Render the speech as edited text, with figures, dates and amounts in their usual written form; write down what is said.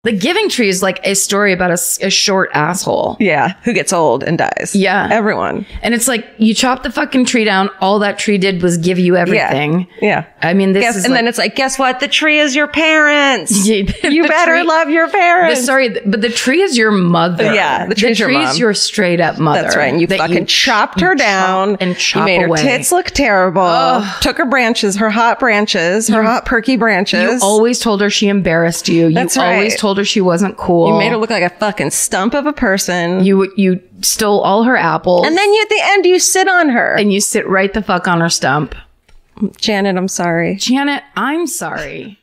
The Giving Tree is like a story about a short asshole. Yeah. Who gets old and dies. Yeah. Everyone. And it's like, you chop the fucking tree down. All that tree did was give you everything. Yeah. I mean, this is and like, then it's like, guess what? The tree is your parents. You better love your parents. But the tree is your mother. Yeah. The tree is your mom. your straight up mother. That's right. And you fucking chopped her down. And you made her tits look terrible. Took her branches, her hot perky branches. You always told her she embarrassed you. That's you right. always told her she wasn't cool. You made her look like a fucking stump of a person. You stole all her apples. And then at the end, you sit on her. And you sit right the fuck on her stump. Janet, I'm sorry. Janet, I'm sorry.